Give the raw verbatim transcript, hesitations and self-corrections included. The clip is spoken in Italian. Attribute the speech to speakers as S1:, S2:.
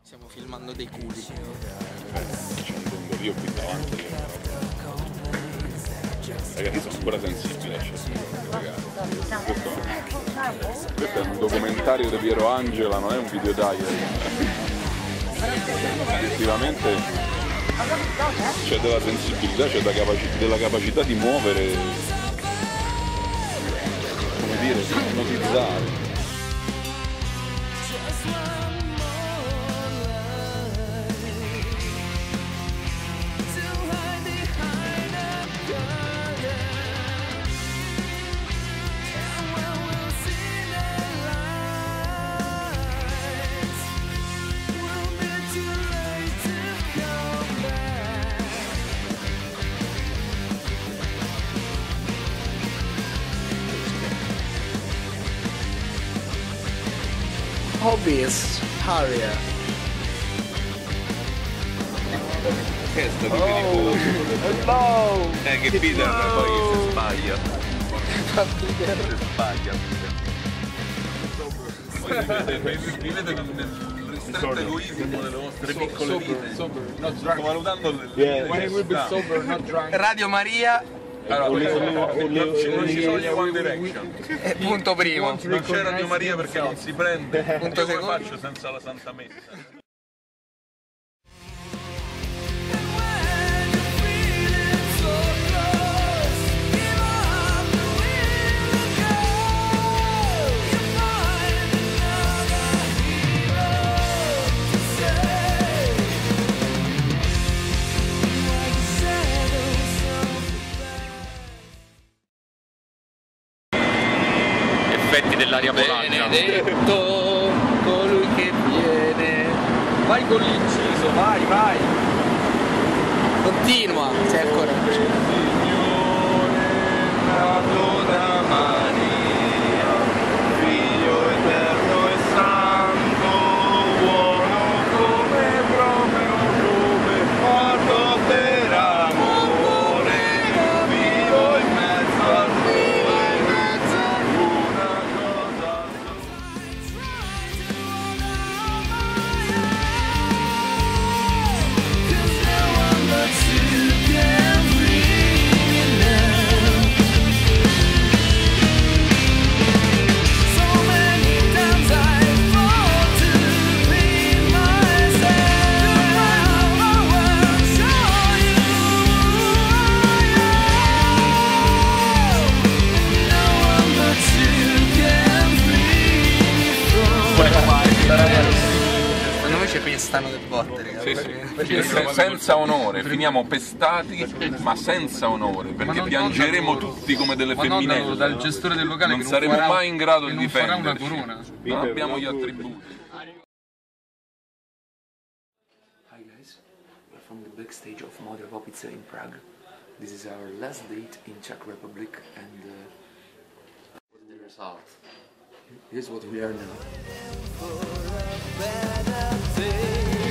S1: Stiamo filmando dei culi.
S2: Scendendo io qui davanti. Ragazzi, sono ancora sensibile a certe cose, ragazzi. Questo, questo è un documentario di Piero Angela, non è un video diary. Effettivamente c'è della sensibilità, c'è della, capaci della capacità di muovere, come dire, di ipnotizzare.
S1: Hobbies, Harrier.
S2: Che sto tipo
S1: Oh, hello!
S2: Eh, che Peter poi si sbaglia. Si sbaglia. Mi vede nel ristretto egoismo delle vostre piccole vite. Sto valutando le...
S1: Radio Maria.
S2: Allora, non ci sono gli One Direction.
S1: Eh, punto primo.
S2: Non c'è Radio Maria perché non si prende.
S1: Punto
S2: Io come
S1: secondo.
S2: faccio senza la Santa Messa?
S3: Effetti dell'aria volante.
S1: Benedetto, colui che viene. Vai con l'inciso, vai, vai. Continua, sei ancora.
S2: Signore nato da Maria, Figlio eterno e santo, buono come proprio come morto per amore, vivo in mezzo al tuo, una cosa.
S1: Secondo me ci pestano le botte, ragazzi.
S2: Sì, sì. Se- senza onore, finiamo pestati, ma senza onore, perché
S4: non-
S2: piangeremo
S4: non da loro.
S2: tutti come delle
S4: Ma non
S2: femminelle.
S4: dal gestore del locale
S2: Non
S4: che non
S2: saremo
S4: farà-
S2: mai in grado
S4: che
S2: di
S4: non farà una
S2: difenderci.
S4: corona.
S2: Non abbiamo gli attributi.
S5: Hi guys, we're from the backstage of Mother Popice in Prague. This is our last date in Czech Republic and uh, what's the result? Here's what we are now.